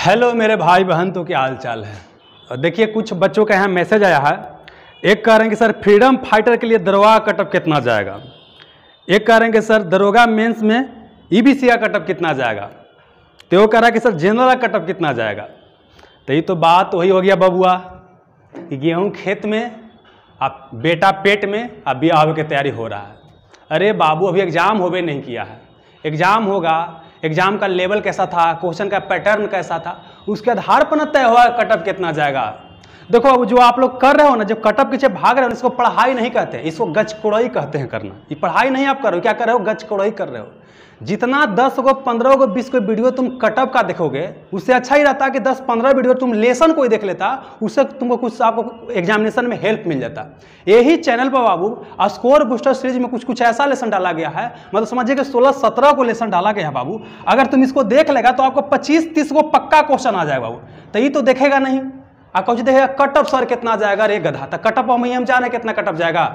Hello मेरे भाई बहन, तो क्या हाल चाल है। और देखिए कुछ बच्चों का यहाँ मैसेज आया है। एक कह रहे हैं कि सर फ्रीडम फाइटर के लिए दरोगा कटअप कितना जाएगा। एक कह रहे हैं कि सर दरोगा मेंस में ईबीसी का कटअप कितना जाएगा। तो वो कह रहा है कि सर जनरल का कटअप कितना जाएगा। तो ये तो बात वही हो गया बबुआ कि गेहूँ खेत में आप बेटा पेट में अब ब्याह की तैयारी हो रहा है। अरे बाबू अभी एग्ज़ाम होवे नहीं किया है, एग्ज़ाम होगा, एग्ज़ाम का लेवल कैसा था, क्वेश्चन का पैटर्न कैसा था, उसके आधार पर न तय हुआ कटअप कितना जाएगा। देखो अब जो आप लोग कर रहे हो ना, जब कटअप पीछे भाग रहे हो, इसको पढ़ाई नहीं कहते, इसको गचकोड़ई कहते हैं करना। ये पढ़ाई नहीं आप कर रहे हो, क्या कर रहे हो, गचकोड़ई कर रहे हो। जितना 10 को 15 को 20 को वीडियो तुम कटअप का देखोगे, उससे अच्छा ही रहता कि 10-15 वीडियो तुम लेसन कोई देख लेता, उससे तुमको कुछ आपको एग्जामिनेशन में हेल्प मिल जाता। यही चैनल पर बाबू स्कोर बूस्टर सीरीज में कुछ ऐसा लेसन डाला गया है, मतलब समझिए कि 16-17 को लेसन डाला गया है बाबू। अगर तुम इसको देख लेगा तो आपको 25-30 को पक्का क्वेश्चन आ जाएगा बाबू। तो ये तो देखेगा नहीं, आप कुछ देखेगा कटअप सर कितना जाएगा, रे गधा। तो कटअप हम जाने कितना कटअप जाएगा।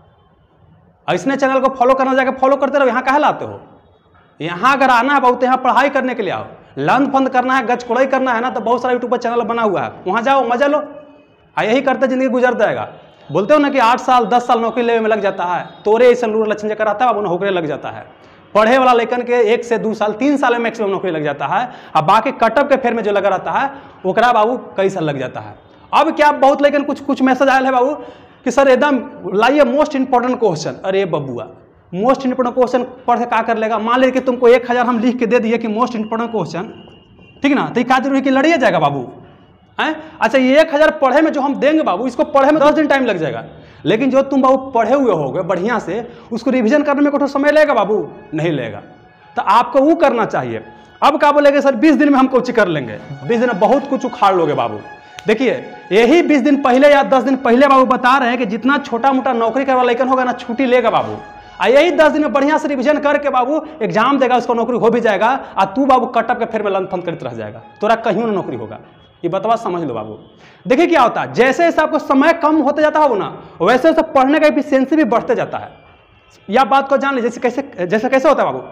इसने चैनल को फॉलो करना जाएगा, फॉलो करते रहो। यहाँ कहाँ लाते हो, यहाँ अगर आना है बहुत, यहाँ पढ़ाई करने के लिए आओ। लंद फंद करना है, गचकोड़ई करना है ना, तो बहुत सारा यूट्यूब पर चैनल बना हुआ है, वहाँ जाओ मजा लो। यही करते जिंदगी गुजर जाएगा। बोलते हो ना कि 8 साल 10 साल नौकरी लेने में लग जाता है, तोरे ऐसा लूर लक्षण जगह रहता है अब नौकरी लग जाता है। पढ़े वाला लेकिन के 1 से 2 साल 3 साल में मैक्सिमम नौकरी लग जाता है। अब बाकी कटअप के फेर में जो लगा रहता है ओकरा बाबू कई साल लग जाता है। अब क्या बहुत लेकिन कुछ मैसेज आया है बाबू कि सर एकदम लाइए मोस्ट इंपॉर्टेंट क्वेश्चन। अरे बबुआ मोस्ट इंपॉर्टेंट क्वेश्चन पढ़ के क्या कर लेगा। मान लीजिए कि तुमको 1000 हम लिख के दे दिए कि मोस्ट इंपॉर्टेंट क्वेश्चन, ठीक ना, तो क्या जरूरी कि लड़िए जाएगा बाबू हैं। अच्छा ये 1000 पढ़े में जो हम देंगे बाबू, इसको पढ़े में 10 दिन टाइम लग जाएगा। लेकिन जो तुम बाबू पढ़े हुए होगे बढ़िया से, उसको रिवीजन करने में कुछ समय लगेगा बाबू, नहीं लगेगा। तो आपको वो करना चाहिए। अब क्या बोलेंगे सर 20 दिन में हम कुछ कर लेंगे। 20 दिन में बहुत कुछ उखाड़ लोगे बाबू। देखिए यही 20 दिन पहले या 10 दिन पहले बाबू बता रहे हैं कि जितना छोटा मोटा नौकरी करवा लेकिन होगा ना, छुट्टी लेगा बाबू। यही 10 दिन में बढ़िया से रिवीजन करके बाबू एग्जाम देगा, उसको नौकरी हो भी जाएगा। और तू बाबू कटअप के फेर में लंद फंद करते रह जाएगा, तोरा कहीं ना नौकरी होगा। ये बतवा समझ लो बाबू। देखिए क्या होता है, जैसे जैसे आपको समय कम होते जाता है ना, वैसे वैसे पढ़ने का एफिशिएंसी भी बढ़ते जाता है। यह बात को जान लीजिए। कैसे होता है बाबू,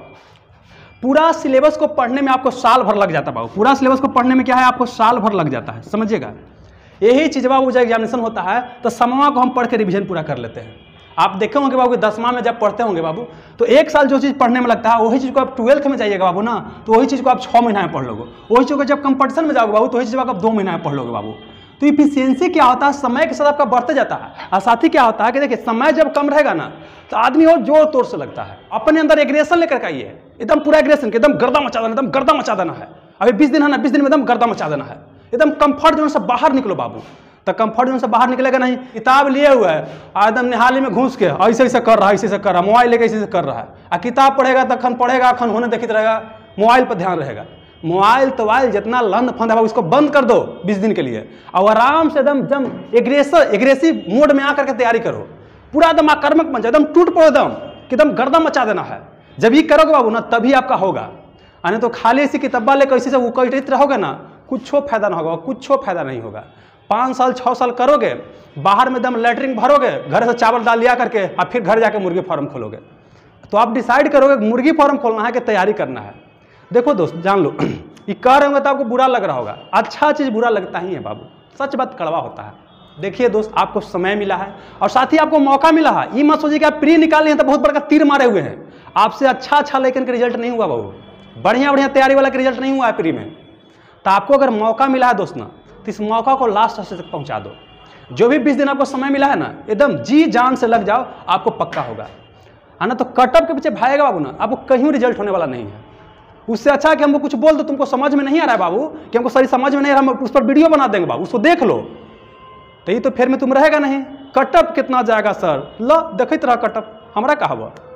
पूरा सिलेबस को पढ़ने में आपको साल भर लग जाता है बाबू। पूरा सिलेबस को पढ़ने में क्या है, आपको साल भर लग जाता है, समझिएगा। यही चीज बाबू जब एग्जामिनेशन होता है तो समवा को हम पढ़ के रिवीजन पूरा कर लेते हैं। आप देखे होंगे बाबू 10वां में जब पढ़ते होंगे बाबू, तो 1 साल जो चीज़ पढ़ने में लगता है वही चीज़ को आप 12th में जाइएगा बाबू ना, तो वही चीज़ को आप 6 महीना में पढ़ लोगे। वही चीज़ को जब कंपटीशन में जाओगे बाबू, तो वही चीज़ को आप 2 महीना में पढ़ लोगे बाबू। तो इफिशियंसी क्या होता है, समय के साथ आपका बढ़ते जाता है। और साथ ही क्या होता है कि देखिए समय जब कम रहेगा ना, तो आदमी और जोर तोड़ से लगता है। अपने अंदर एग्रेशन लेकर के आइए, एकदम पूरा एग्रेशन के एकदम गर्दा मचा देना, एकदम गर्दा मचा देना है। अभी 20 दिन है ना, 20 दिन में एकदम गर्दा मचा देना है। एकदम कंफर्ट जोन से बाहर निकलो बाबू। तो कंफर्ट जोन से बाहर निकलेगा नहीं, किताब लिए हुआ है एकदम निहाली में घुस के ऐसे ऐसे कर रहा है, ऐसे कर रहा है, मोबाइल लेके ऐसे कर रहा है। और किताब पढ़ेगा तखन पढ़ेगा, अखन होने देखित रहेगा, मोबाइल पर ध्यान रहेगा। मोबाइल तोबाइल जितना लंद फंद है उसको बंद कर दो 20 दिन के लिए, और आराम से एकदम एग्रेसिव मोड में आकर के तैयारी करो। पूरा एकदम आक्रामक बन जाए, एकदम टूट पड़ो, एकदम गर्दा मचा देना है। जब ये करोगे बाबू ना, तभी आपका होगा। नहीं तो खाली ऐसी किताबा लेकर इसी से वो कटित रहोगे ना, कुछ फायदा ना होगा, कुछ फायदा नहीं होगा। 5 साल 6 साल करोगे, बाहर में एकदम लैटरिन भरोगे, घर से चावल दाल लिया करके, और फिर घर जाके मुर्गी फार्म खोलोगे। तो आप डिसाइड करोगे मुर्गी फार्म खोलना है कि तैयारी करना है। देखो दोस्त जान लो, ये कर रहे होंगे तो आपको बुरा लग रहा होगा। अच्छा चीज़ बुरा लगता ही है बाबू, सच बात कड़वा होता है। देखिए दोस्त आपको समय मिला है और साथ ही आपको मौका मिला है। ये मत सोचिए कि आप प्री निकाले हैं तो बहुत बड़ा तीर मारे हुए हैं। आपसे अच्छा लेकिन रिजल्ट नहीं हुआ बाबू, बढ़िया तैयारी वाला रिजल्ट नहीं हुआ है प्री में। तो आपको अगर मौका मिला है दोस्त ना, तो इस मौका को लास्ट स्टेज तक पहुंचा दो। जो भी 20 दिन आपको समय मिला है ना, एकदम जी जान से लग जाओ, आपको पक्का होगा। है ना, तो कटअप के पीछे भागेगा बाबू ना, आपको कहीं रिजल्ट होने वाला नहीं है। उससे अच्छा है कि हमको कुछ बोल दो, तुमको समझ में नहीं आ रहा है बाबू, कि हमको सही समझ में नहीं आ रहा, हम उस पर वीडियो बना देंगे बाबू, उसको देख लो। तो ये तो फिर में तुम रहेगा नहीं। कटअप कितना जाएगा सर, लो देखते रहा कटअप, हमारा कहा हुआ।